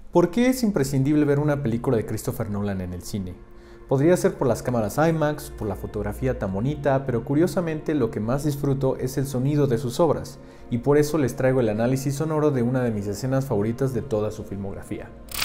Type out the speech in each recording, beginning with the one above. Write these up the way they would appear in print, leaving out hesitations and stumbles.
¿Por qué es imprescindible ver una película de Christopher Nolan en el cine? Podría ser por las cámaras IMAX, por la fotografía tan bonita, pero curiosamente lo que más disfruto es el sonido de sus obras, y por eso les traigo el análisis sonoro de una de mis escenas favoritas de toda su filmografía.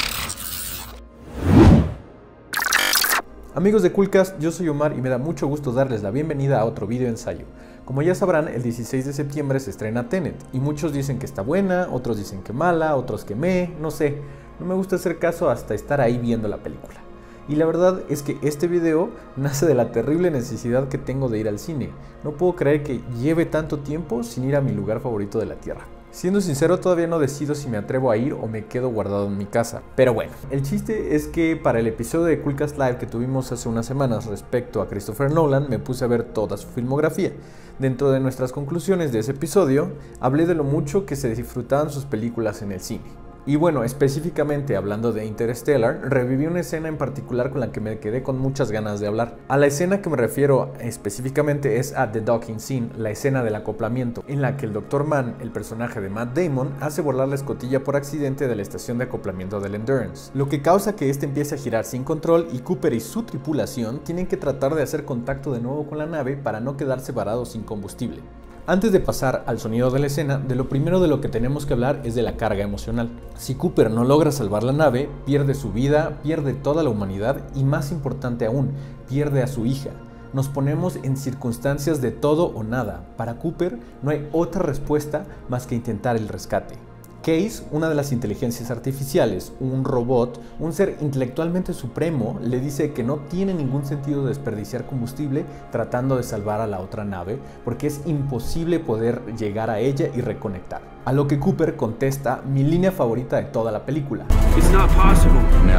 Amigos de Coolcast, yo soy Omar y me da mucho gusto darles la bienvenida a otro video ensayo. Como ya sabrán, el 16 de septiembre se estrena Tenet, y muchos dicen que está buena, otros dicen que mala, otros que no sé. No me gusta hacer caso hasta estar ahí viendo la película. Y la verdad es que este video nace de la terrible necesidad que tengo de ir al cine. No puedo creer que lleve tanto tiempo sin ir a mi lugar favorito de la tierra. Siendo sincero, todavía no decido si me atrevo a ir o me quedo guardado en mi casa. Pero bueno, el chiste es que para el episodio de Coolcast Live que tuvimos hace unas semanas respecto a Christopher Nolan, me puse a ver toda su filmografía. Dentro de nuestras conclusiones de ese episodio, hablé de lo mucho que se disfrutaban sus películas en el cine. Y bueno, específicamente hablando de Interstellar, reviví una escena en particular con la que me quedé con muchas ganas de hablar. A la escena que me refiero específicamente es a The Docking Scene, la escena del acoplamiento, en la que el Dr. Mann, el personaje de Matt Damon, hace volar la escotilla por accidente de la estación de acoplamiento del Endurance, lo que causa que este empiece a girar sin control y Cooper y su tripulación tienen que tratar de hacer contacto de nuevo con la nave para no quedarse varados sin combustible. Antes de pasar al sonido de la escena, de lo primero de lo que tenemos que hablar es de la carga emocional. Si Cooper no logra salvar la nave, pierde su vida, pierde toda la humanidad y más importante aún, pierde a su hija. Nos ponemos en circunstancias de todo o nada. Para Cooper no hay otra respuesta más que intentar el rescate. Case, una de las inteligencias artificiales, un robot, un ser intelectualmente supremo, le dice que no tiene ningún sentido desperdiciar combustible tratando de salvar a la otra nave, porque es imposible poder llegar a ella y reconectar. A lo que Cooper contesta mi línea favorita de toda la película. It's not possible.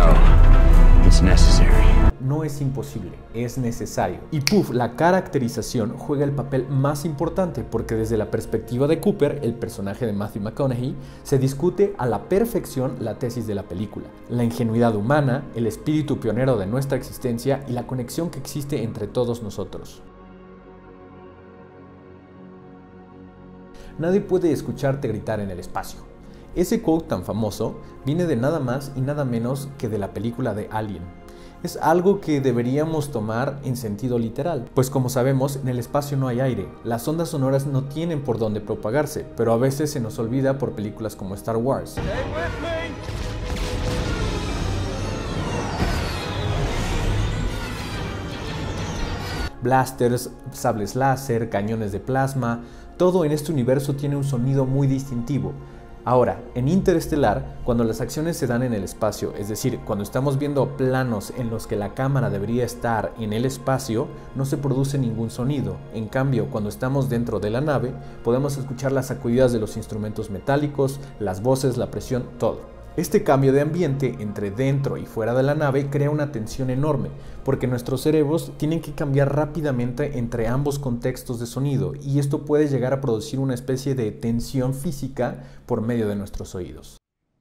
No, it's necessary. No es imposible, es necesario. Y puff, la caracterización juega el papel más importante porque desde la perspectiva de Cooper, el personaje de Matthew McConaughey, se discute a la perfección la tesis de la película. La ingenuidad humana, el espíritu pionero de nuestra existencia y la conexión que existe entre todos nosotros. Nadie puede escucharte gritar en el espacio. Ese quote tan famoso viene de nada más y nada menos que de la película de Alien. Es algo que deberíamos tomar en sentido literal, pues como sabemos, en el espacio no hay aire, las ondas sonoras no tienen por dónde propagarse, pero a veces se nos olvida por películas como Star Wars. Blasters, sables láser, cañones de plasma, todo en este universo tiene un sonido muy distintivo. Ahora, en Interestelar, cuando las acciones se dan en el espacio, es decir, cuando estamos viendo planos en los que la cámara debería estar en el espacio, no se produce ningún sonido. En cambio, cuando estamos dentro de la nave, podemos escuchar las sacudidas de los instrumentos metálicos, las voces, la presión, todo. Este cambio de ambiente entre dentro y fuera de la nave crea una tensión enorme, porque nuestros cerebros tienen que cambiar rápidamente entre ambos contextos de sonido, y esto puede llegar a producir una especie de tensión física por medio de nuestros oídos.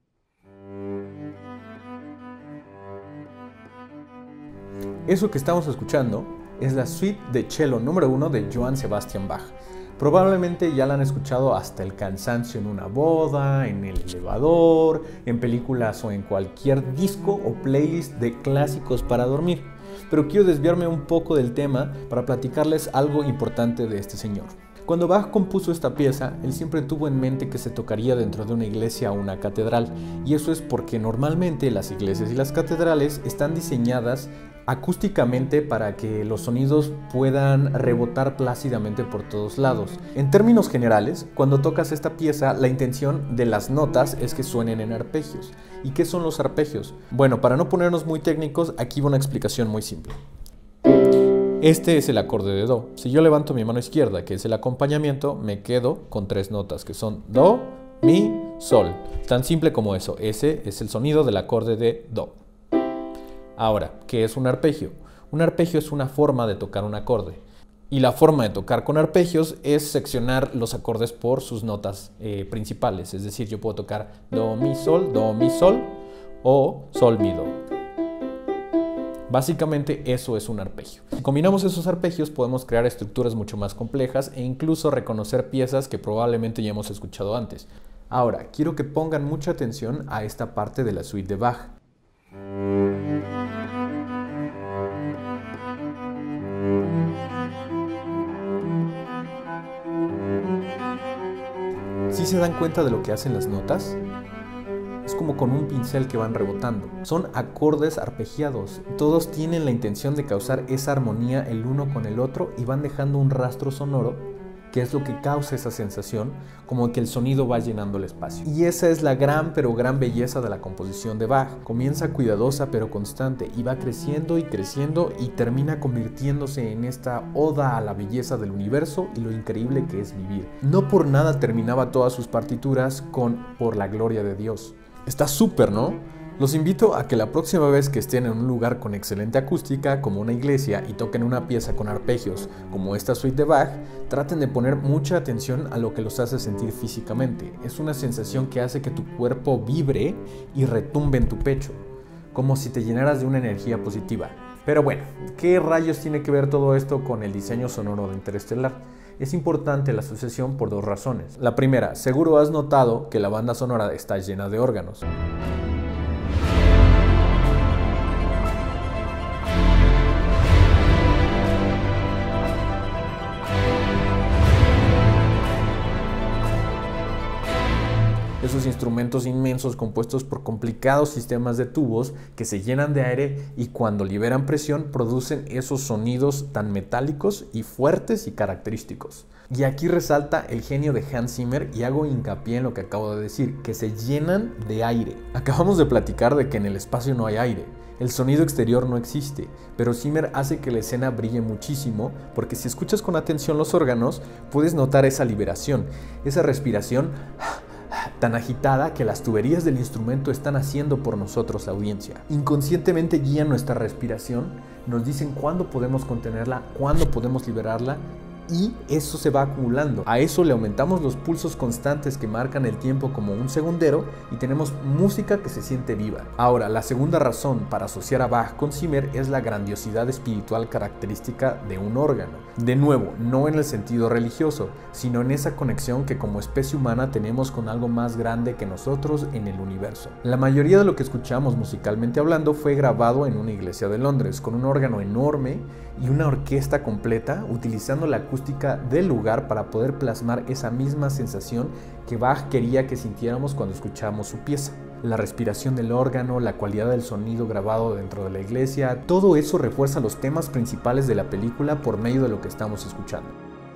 Eso que estamos escuchando es la suite de cello número 1 de Johann Sebastian Bach. Probablemente ya la han escuchado hasta el cansancio en una boda, en el elevador, en películas o en cualquier disco o playlist de clásicos para dormir. Pero quiero desviarme un poco del tema para platicarles algo importante de este señor. Cuando Bach compuso esta pieza, él siempre tuvo en mente que se tocaría dentro de una iglesia o una catedral, y eso es porque normalmente las iglesias y las catedrales están diseñadas acústicamente para que los sonidos puedan rebotar plácidamente por todos lados. En términos generales, cuando tocas esta pieza, la intención de las notas es que suenen en arpegios. ¿Y qué son los arpegios? Bueno, para no ponernos muy técnicos, aquí va una explicación muy simple. Este es el acorde de Do. Si yo levanto mi mano izquierda, que es el acompañamiento, me quedo con 3 notas, que son Do, Mi, Sol. Tan simple como eso. Ese es el sonido del acorde de Do. Ahora, ¿qué es un arpegio? Un arpegio es una forma de tocar un acorde. Y la forma de tocar con arpegios es seccionar los acordes por sus notas principales. Es decir, yo puedo tocar Do, Mi, Sol o Sol, Mi, Do. Básicamente eso es un arpegio. Si combinamos esos arpegios podemos crear estructuras mucho más complejas e incluso reconocer piezas que probablemente ya hemos escuchado antes. Ahora, quiero que pongan mucha atención a esta parte de la suite de Bach. ¿Sí se dan cuenta de lo que hacen las notas? Es como con un pincel que van rebotando. Son acordes arpegiados. Todos tienen la intención de causar esa armonía el uno con el otro y van dejando un rastro sonoro, que es lo que causa esa sensación, como que el sonido va llenando el espacio. Y esa es la gran belleza de la composición de Bach. Comienza cuidadosa pero constante y va creciendo y termina convirtiéndose en esta oda a la belleza del universo y lo increíble que es vivir. No por nada terminaba todas sus partituras con "por la gloria de Dios". Está súper, ¿no? Los invito a que la próxima vez que estén en un lugar con excelente acústica, como una iglesia, y toquen una pieza con arpegios, como esta suite de Bach, traten de poner mucha atención a lo que los hace sentir físicamente. Es una sensación que hace que tu cuerpo vibre y retumbe en tu pecho, como si te llenaras de una energía positiva. Pero bueno, ¿qué rayos tiene que ver todo esto con el diseño sonoro de Interestelar? Es importante la asociación por dos razones. La primera, seguro has notado que la banda sonora está llena de órganos. Esos instrumentos inmensos compuestos por complicados sistemas de tubos que se llenan de aire y cuando liberan presión producen esos sonidos tan metálicos y fuertes y característicos. Y aquí resalta el genio de Hans Zimmer y hago hincapié en lo que acabo de decir, que se llenan de aire. Acabamos de platicar de que en el espacio no hay aire. El sonido exterior no existe, pero Zimmer hace que la escena brille muchísimo porque si escuchas con atención los órganos puedes notar esa liberación, esa respiración tan agitada que las tuberías del instrumento están haciendo por nosotros, la audiencia. Inconscientemente guían nuestra respiración, nos dicen cuándo podemos contenerla, cuándo podemos liberarla, y eso se va acumulando. A eso le aumentamos los pulsos constantes que marcan el tiempo como un segundero y tenemos música que se siente viva. Ahora, la segunda razón para asociar a Bach con Zimmer es la grandiosidad espiritual característica de un órgano. De nuevo, no en el sentido religioso, sino en esa conexión que como especie humana tenemos con algo más grande que nosotros en el universo. La mayoría de lo que escuchamos musicalmente hablando fue grabado en una iglesia de Londres, con un órgano enorme y una orquesta completa, utilizando la acústica del lugar para poder plasmar esa misma sensación que Bach quería que sintiéramos cuando escuchábamos su pieza. La respiración del órgano, la calidad del sonido grabado dentro de la iglesia, todo eso refuerza los temas principales de la película por medio de lo que estamos escuchando.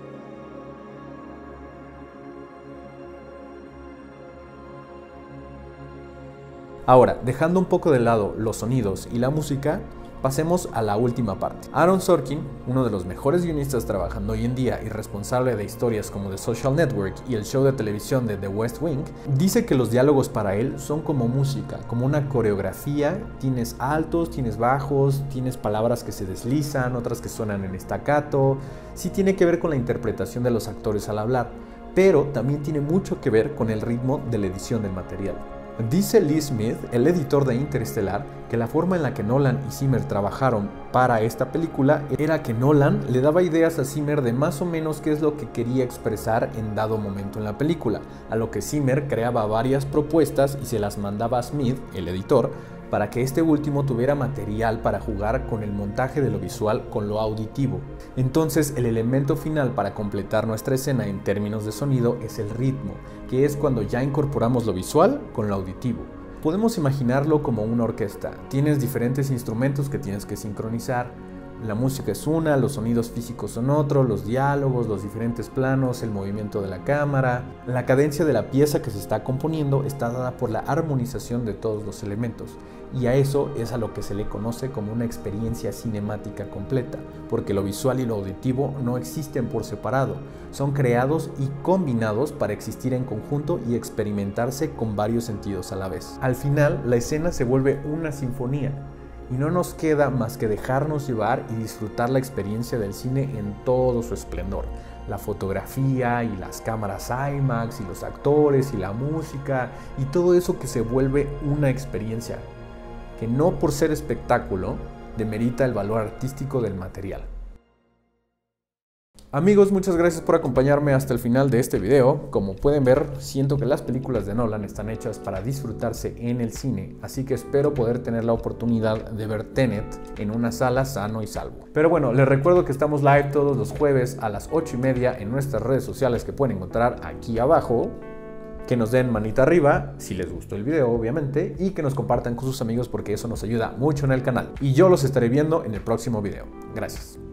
Ahora, dejando un poco de lado los sonidos y la música, pasemos a la última parte. Aaron Sorkin, uno de los mejores guionistas trabajando hoy en día y responsable de historias como The Social Network y el show de televisión de The West Wing, dice que los diálogos para él son como música, como una coreografía. Tienes altos, tienes bajos, tienes palabras que se deslizan, otras que suenan en staccato. Sí tiene que ver con la interpretación de los actores al hablar, pero también tiene mucho que ver con el ritmo de la edición del material. Dice Lee Smith, el editor de Interestelar, que la forma en la que Nolan y Zimmer trabajaron para esta película era que Nolan le daba ideas a Zimmer de más o menos qué es lo que quería expresar en dado momento en la película, a lo que Zimmer creaba varias propuestas y se las mandaba a Smith, el editor, para que este último tuviera material para jugar con el montaje de lo visual con lo auditivo. Entonces el elemento final para completar nuestra escena en términos de sonido es el ritmo, que es cuando ya incorporamos lo visual con lo auditivo. Podemos imaginarlo como una orquesta. Tienes diferentes instrumentos que tienes que sincronizar. La música es una, los sonidos físicos son otro, los diálogos, los diferentes planos, el movimiento de la cámara. La cadencia de la pieza que se está componiendo está dada por la armonización de todos los elementos, y a eso es a lo que se le conoce como una experiencia cinemática completa, porque lo visual y lo auditivo no existen por separado, son creados y combinados para existir en conjunto y experimentarse con varios sentidos a la vez. Al final, la escena se vuelve una sinfonía, y no nos queda más que dejarnos llevar y disfrutar la experiencia del cine en todo su esplendor. La fotografía y las cámaras IMAX y los actores y la música y todo eso que se vuelve una experiencia, que no por ser espectáculo demerita el valor artístico del material. Amigos, muchas gracias por acompañarme hasta el final de este video. Como pueden ver, siento que las películas de Nolan están hechas para disfrutarse en el cine, así que espero poder tener la oportunidad de ver Tenet en una sala sano y salvo. Pero bueno, les recuerdo que estamos live todos los jueves a las 8:30 en nuestras redes sociales que pueden encontrar aquí abajo. Que nos den manita arriba si les gustó el video, obviamente, y que nos compartan con sus amigos porque eso nos ayuda mucho en el canal. Y yo los estaré viendo en el próximo video. Gracias.